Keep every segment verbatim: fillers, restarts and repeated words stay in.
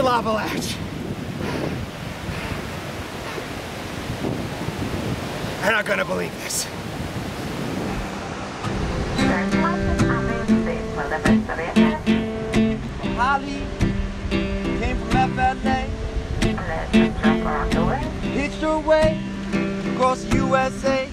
avalanche. They're not gonna believe this. Holly came from F L A. Hitched her way across the U S A.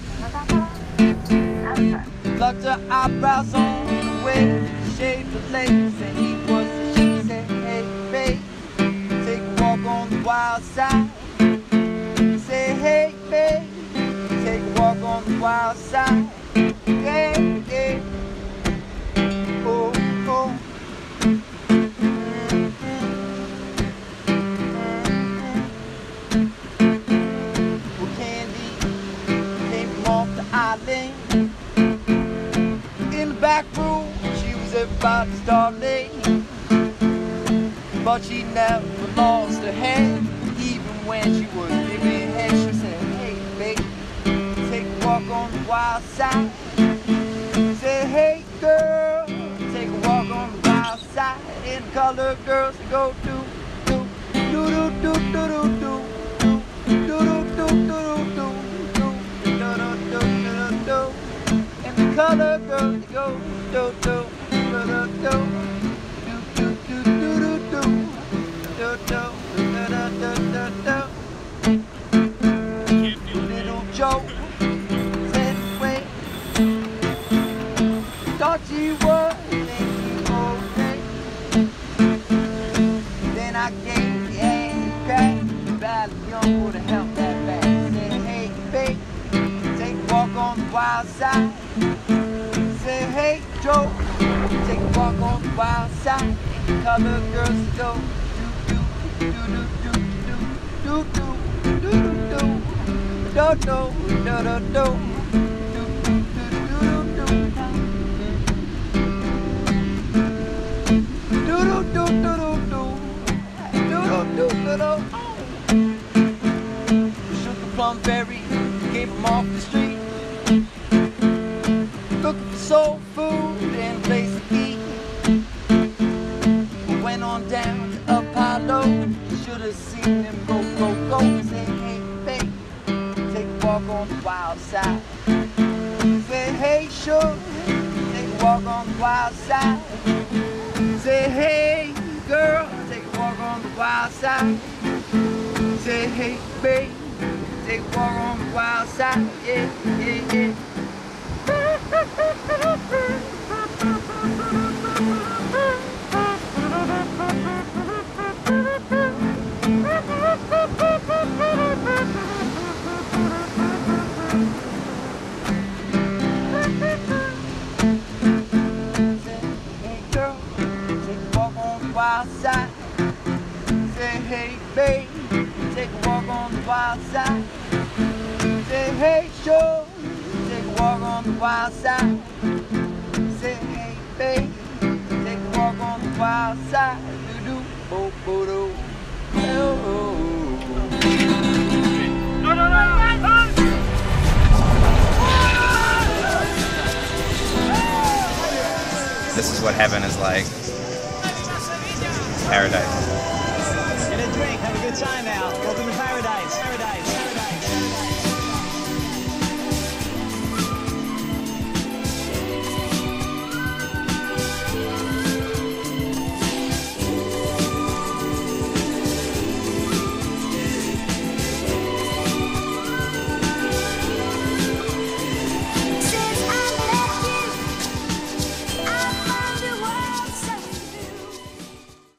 Plucked her eyebrows on the way. Shaved her legs and he was the she said, hey babe, take a walk on the wild side. Say hey babe, take a walk on the wild side. Yeah, yeah. Oh, oh. Well, Candy came from off the island. In the back room, she was about to start late. But she never lost her head. Even when she was giving head, she said, hey babe, take a walk on the wild side. Say hey girl, take a walk on the wild side. In the color girls go do do do do do do do do do do do do do do do do. And the color girls go do do do do do. Little Joe said, wait, thought she was thinking okay. Then I gave the angry crack. Valley Young would have helped that back. Said, hey babe, take a walk on the wild side. Said, hey Joe, take a walk on the wild side. And color girls go do do do do do do do do do do. Do do do do do do Shook a plum berry, came from off the street, looking for soul food and a place to eat. Went on down to Apollo, should have seen him go go go. Say hey babe, take a walk on the wild side. Say hey sugar, take a walk on the wild side. Say hey girl, take a walk on the wild side. Say hey babe, take a walk on the wild side. Yeah, yeah, yeah. Wild side. Say hey babe, take a walk on the wild side. Say hey sure, take a walk on the wild side. Say hey babe, take a walk on the wild side. Do do bo bo do. Oh. No no no. This is what heaven is like. Paradise. Get a drink, have a good time now. Welcome to paradise. Paradise.